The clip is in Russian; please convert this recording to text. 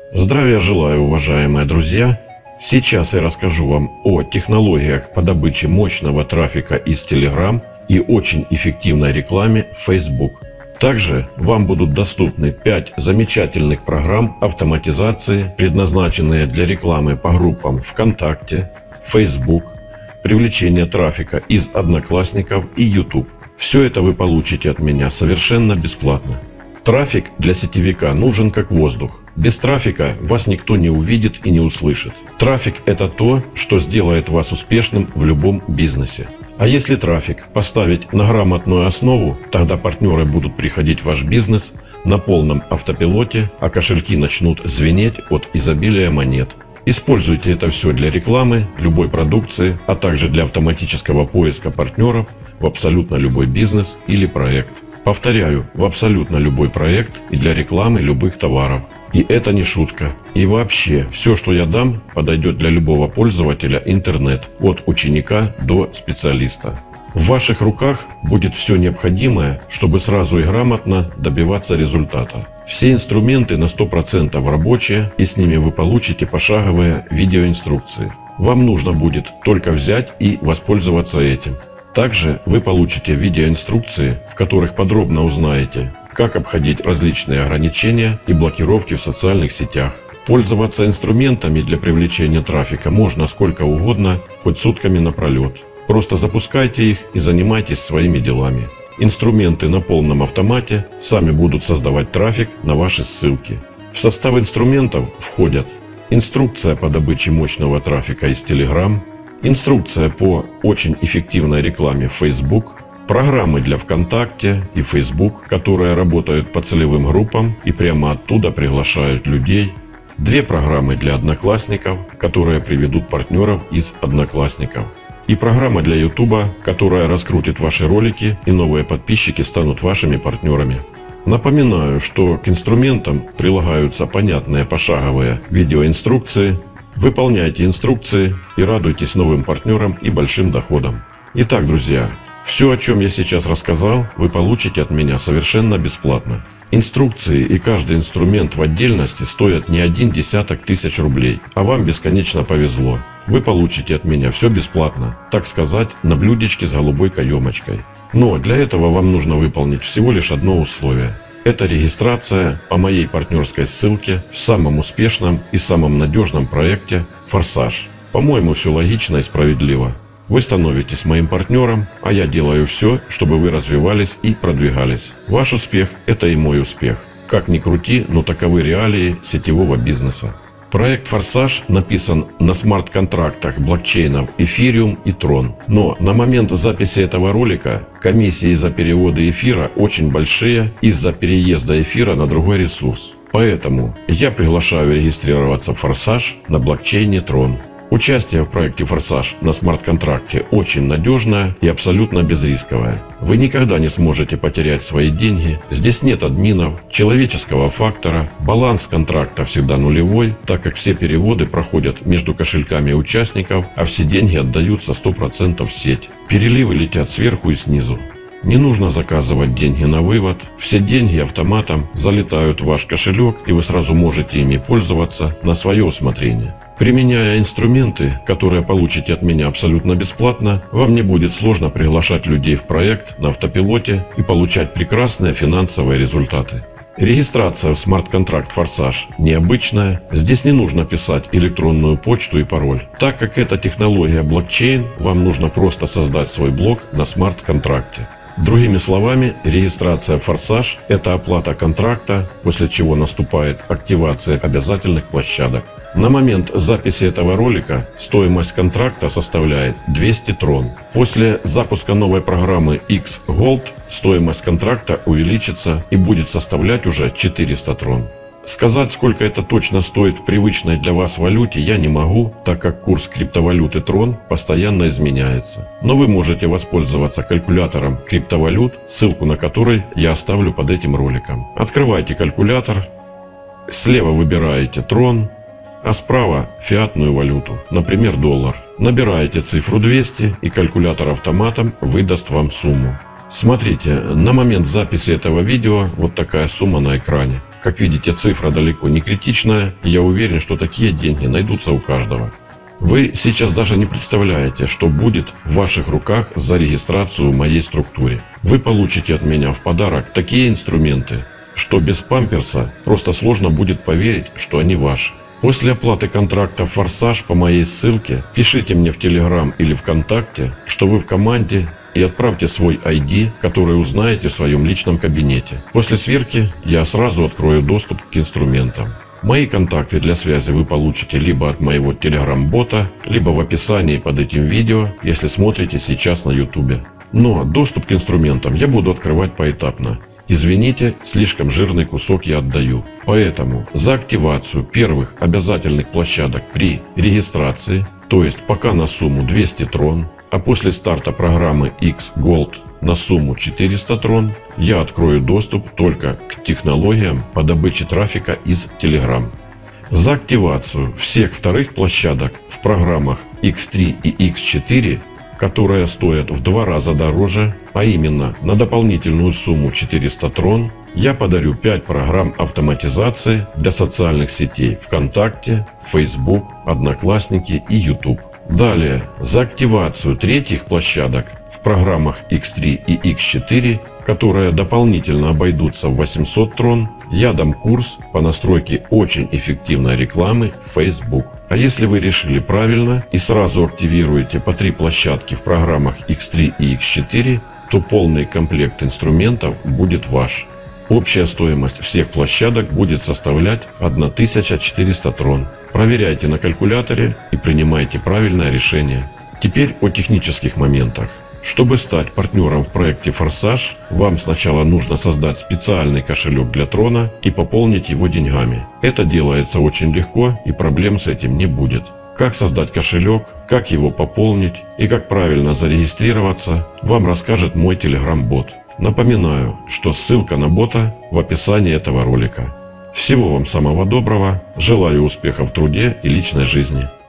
Здравия желаю, уважаемые друзья! Сейчас я расскажу вам о технологиях по добыче мощного трафика из Telegram и очень эффективной рекламе в Facebook. Также вам будут доступны 5 замечательных программ автоматизации, предназначенные для рекламы по группам ВКонтакте, Facebook, привлечения трафика из Одноклассников и YouTube. Все это вы получите от меня совершенно бесплатно. Трафик для сетевика нужен как воздух. Без трафика вас никто не увидит и не услышит. Трафик – это то, что сделает вас успешным в любом бизнесе. А если трафик поставить на грамотную основу, тогда партнеры будут приходить в ваш бизнес на полном автопилоте, а кошельки начнут звенеть от изобилия монет. Используйте это все для рекламы, любой продукции, а также для автоматического поиска партнеров в абсолютно любой бизнес или проект. Повторяю, в абсолютно любой проект и для рекламы любых товаров. И это не шутка. И вообще, все, что я дам, подойдет для любого пользователя интернет, от ученика до специалиста. В ваших руках будет все необходимое, чтобы сразу и грамотно добиваться результата. Все инструменты на 100% рабочие, и с ними вы получите пошаговые видеоинструкции. Вам нужно будет только взять и воспользоваться этим. Также вы получите видеоинструкции, в которых подробно узнаете, как обходить различные ограничения и блокировки в социальных сетях. Пользоваться инструментами для привлечения трафика можно сколько угодно, хоть сутками напролет. Просто запускайте их и занимайтесь своими делами. Инструменты на полном автомате сами будут создавать трафик на ваши ссылки. В состав инструментов входят инструкция по добыче мощного трафика из Telegram, инструкция по очень эффективной рекламе в Facebook, программы для ВКонтакте и Facebook, которые работают по целевым группам и прямо оттуда приглашают людей, 2 программы для Одноклассников, которые приведут партнеров из Одноклассников, и программа для YouTube, которая раскрутит ваши ролики, и новые подписчики станут вашими партнерами. Напоминаю, что к инструментам прилагаются понятные пошаговые видеоинструкции. Выполняйте инструкции и радуйтесь новым партнерам и большим доходам. Итак, друзья, все, о чем я сейчас рассказал, вы получите от меня совершенно бесплатно. Инструкции и каждый инструмент в отдельности стоят не 1 десяток тысяч рублей, а вам бесконечно повезло. Вы получите от меня все бесплатно, так сказать, на блюдечке с голубой каемочкой. Но для этого вам нужно выполнить всего лишь одно условие. Это регистрация по моей партнерской ссылке в самом успешном и самом надежном проекте «Форсаж». По-моему, все логично и справедливо. Вы становитесь моим партнером, а я делаю все, чтобы вы развивались и продвигались. Ваш успех – это и мой успех. Как ни крути, но таковы реалии сетевого бизнеса. Проект «Форсаж» написан на смарт-контрактах блокчейнов Ethereum и Tron. Но на момент записи этого ролика комиссии за переводы эфира очень большие из-за переезда эфира на другой ресурс. Поэтому я приглашаю регистрироваться в «Форсаж» на блокчейне Tron. Участие в проекте «Форсаж» на смарт-контракте очень надежное и абсолютно безрисковое. Вы никогда не сможете потерять свои деньги, здесь нет админов, человеческого фактора, баланс контракта всегда нулевой, так как все переводы проходят между кошельками участников, а все деньги отдаются 100% в сеть. Переливы летят сверху и снизу. Не нужно заказывать деньги на вывод, все деньги автоматом залетают в ваш кошелек, и вы сразу можете ими пользоваться на свое усмотрение. Применяя инструменты, которые получите от меня абсолютно бесплатно, вам не будет сложно приглашать людей в проект на автопилоте и получать прекрасные финансовые результаты. Регистрация в смарт-контракт «Форсаж» необычная, здесь не нужно писать электронную почту и пароль. Так как это технология блокчейн, вам нужно просто создать свой блок на смарт-контракте. Другими словами, регистрация в «Форсаж» – это оплата контракта, после чего наступает активация обязательных площадок. На момент записи этого ролика стоимость контракта составляет 200 трон. После запуска новой программы X-Gold стоимость контракта увеличится и будет составлять уже 400 трон. Сказать, сколько это точно стоит в привычной для вас валюте, я не могу, так как курс криптовалюты Tron постоянно изменяется. Но вы можете воспользоваться калькулятором криптовалют, ссылку на который я оставлю под этим роликом. Открывайте калькулятор, слева выбираете Tron, а справа фиатную валюту, например доллар. Набираете цифру 200 и калькулятор автоматом выдаст вам сумму. Смотрите, на момент записи этого видео вот такая сумма на экране. Как видите, цифра далеко не критичная, и я уверен, что такие деньги найдутся у каждого. Вы сейчас даже не представляете, что будет в ваших руках за регистрацию в моей структуре. Вы получите от меня в подарок такие инструменты, что без памперса просто сложно будет поверить, что они ваши. После оплаты контракта «Форсаж» по моей ссылке пишите мне в Telegram или ВКонтакте, что вы в команде, и отправьте свой ID, который узнаете в своем личном кабинете. После сверки я сразу открою доступ к инструментам. Мои контакты для связи вы получите либо от моего Telegram-бота, либо в описании под этим видео, если смотрите сейчас на YouTube. Но доступ к инструментам я буду открывать поэтапно. Извините, слишком жирный кусок я отдаю. Поэтому за активацию первых обязательных площадок при регистрации, то есть пока на сумму 200 трон, а после старта программы X-Gold на сумму 400 трон, я открою доступ только к технологиям по добыче трафика из Telegram. За активацию всех вторых площадок в программах X3 и X4, которые стоят в 2 раза дороже, а именно на дополнительную сумму 400 трон, я подарю 5 программ автоматизации для социальных сетей ВКонтакте, Facebook, Одноклассники и YouTube. Далее, за активацию третьих площадок в программах X3 и X4, которые дополнительно обойдутся в 800 трон, я дам курс по настройке очень эффективной рекламы в Facebook. А если вы решили правильно и сразу активируете по 3 площадки в программах X3 и X4, то полный комплект инструментов будет ваш. Общая стоимость всех площадок будет составлять 1400 трон. Проверяйте на калькуляторе и принимайте правильное решение. Теперь о технических моментах. Чтобы стать партнером в проекте «Форсаж», вам сначала нужно создать специальный кошелек для трона и пополнить его деньгами. Это делается очень легко и проблем с этим не будет. Как создать кошелек, как его пополнить и как правильно зарегистрироваться, вам расскажет мой Telegram-бот. Напоминаю, что ссылка на бота в описании этого ролика. Всего вам самого доброго, желаю успехов в труде и личной жизни.